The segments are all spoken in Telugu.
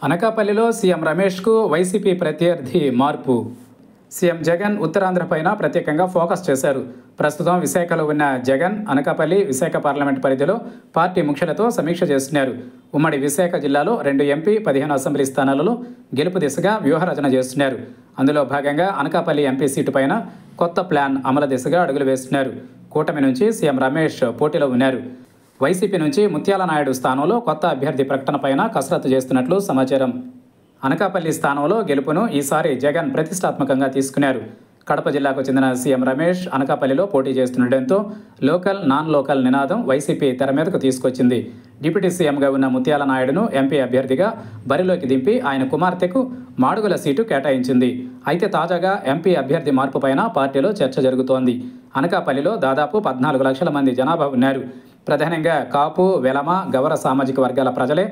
అనకాపల్లిలో సీఎం రమేష్కు వైసీపీ ప్రత్యర్థి మార్పు. సీఎం జగన్ ఉత్తరాంధ్రపైన ప్రత్యేకంగా ఫోకస్ చేశారు. ప్రస్తుతం విశాఖలో ఉన్న జగన్ అనకాపల్లి, విశాఖ పార్లమెంట్ పరిధిలో పార్టీ ముఖ్యులతో సమీక్ష చేస్తున్నారు. ఉమ్మడి విశాఖ జిల్లాలో 2 ఎంపీ, 15 అసెంబ్లీ స్థానాలలో గెలుపు దిశగా వ్యూహరచన చేస్తున్నారు. అందులో భాగంగా అనకాపల్లి ఎంపీ సీటు పైన కొత్త ప్లాన్ అమలు దిశగా అడుగులు వేస్తున్నారు. కూటమి నుంచి సీఎం రమేష్ పోటీలో ఉన్నారు. వైసీపీ నుంచి ముత్యాల నాయుడు స్థానంలో కొత్త అభ్యర్థి ప్రకటన పైన కసరత్తు చేస్తున్నట్లు సమాచారం. అనకాపల్లి స్థానంలో గెలుపును ఈసారి జగన్ ప్రతిష్టాత్మకంగా తీసుకున్నారు. కడప జిల్లాకు చెందిన సీఎం రమేష్ అనకాపల్లిలో పోటీ చేస్తుండటంతో లోకల్, నాన్ లోకల్ నినాదం వైసీపీ తెర మీదకు తీసుకొచ్చింది. డిప్యూటీ సీఎంగా ఉన్న ముత్యాల నాయుడును ఎంపీ అభ్యర్థిగా బరిలోకి దింపి ఆయన కుమార్తెకు మాడుగుల సీటు కేటాయించింది. అయితే తాజాగా ఎంపీ అభ్యర్థి మార్పు పైన పార్టీలో చర్చ జరుగుతోంది. అనకాపల్లిలో దాదాపు 14 లక్షల మంది జనాభా ఉన్నారు. ప్రధానంగా కాపు, వెలమ, గౌర సామాజిక వర్గాల ప్రజలే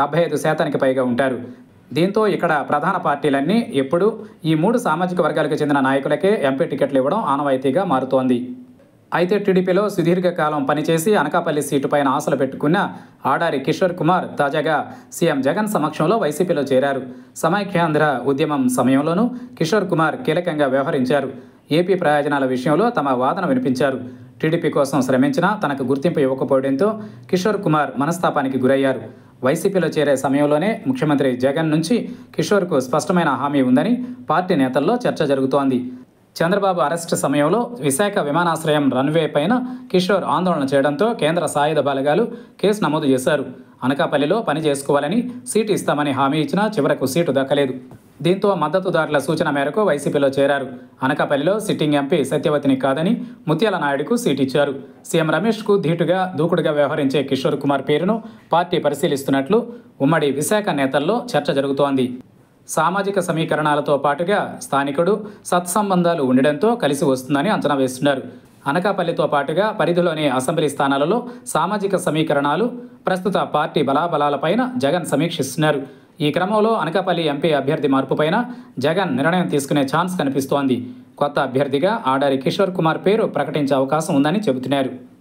75% పైగా ఉంటారు. దీంతో ఇక్కడ ప్రధాన పార్టీలన్నీ ఎప్పుడూ ఈ 3 సామాజిక వర్గాలకు చెందిన నాయకులకే ఎంపీ టికెట్లు ఇవ్వడం ఆనవాయితీగా మారుతోంది. అయితే టీడీపీలో సుదీర్ఘకాలం పనిచేసి అనకాపల్లి సీటు పైన ఆశలు పెట్టుకున్న ఆడారి కిషోర్ కుమార్ తాజాగా సీఎం జగన్ సమక్షంలో వైసీపీలో చేరారు. సమైక్యాంధ్ర ఉద్యమం సమయంలోనూ కిషోర్ కుమార్ కీలకంగా వ్యవహరించారు. ఏపీ ప్రయోజనాల విషయంలో తమ వాదన వినిపించారు. టీడీపీ కోసం శ్రమించినా తనకు గుర్తింపు ఇవ్వకపోవడంతో కిషోర్ కుమార్ మనస్తాపానికి గురయ్యారు. వైసీపీలో చేరే సమయంలోనే ముఖ్యమంత్రి జగన్ నుంచి కిషోర్కు స్పష్టమైన హామీ ఉందని పార్టీ నేతల్లో చర్చ జరుగుతోంది. చంద్రబాబు అరెస్టు సమయంలో విశాఖ విమానాశ్రయం రన్వే పైన కిషోర్ ఆందోళన చేయడంతో కేంద్ర సాయుధ బలగాలు కేసు నమోదు చేశారు. అనకాపల్లిలో పని చేసుకోవాలని సీటు ఇస్తామని హామీ ఇచ్చినా చివరకు సీటు దక్కలేదు. దీంతో మద్దతుదారుల సూచన మేరకు వైసీపీలో చేరారు. అనకాపల్లిలో సిట్టింగ్ ఎంపీ సత్యవతిని కాదని ముత్యాల నాయుడుకు సీటు ఇచ్చారు. సీఎం రమేష్కు ధీటుగా దూకుడుగా వ్యవహరించే కిషోర్ కుమార్ పేరును పార్టీ పరిశీలిస్తున్నట్లు ఉమ్మడి విశాఖ నేతల్లో చర్చ జరుగుతోంది. సామాజిక సమీకరణాలతో పాటుగా స్థానికుడు, సత్సంబంధాలు ఉండడంతో కలిసి వస్తుందని అంచనా వేస్తున్నారు. అనకాపల్లితో పాటుగా పరిధిలోని అసెంబ్లీ స్థానాలలో సామాజిక సమీకరణాలు, ప్రస్తుత పార్టీ బలాబలాలపైన జగన్ సమీక్షిస్తున్నారు. ఈ క్రమంలో అనకాపల్లి ఎంపీ అభ్యర్థి మార్పుపైన జగన్ నిర్ణయం తీసుకునే ఛాన్స్ కనిపిస్తోంది. కొత్త అభ్యర్థిగా ఆడారి కిషోర్ కుమార్ పేరు ప్రకటించే అవకాశం ఉందని చెబుతున్నారు.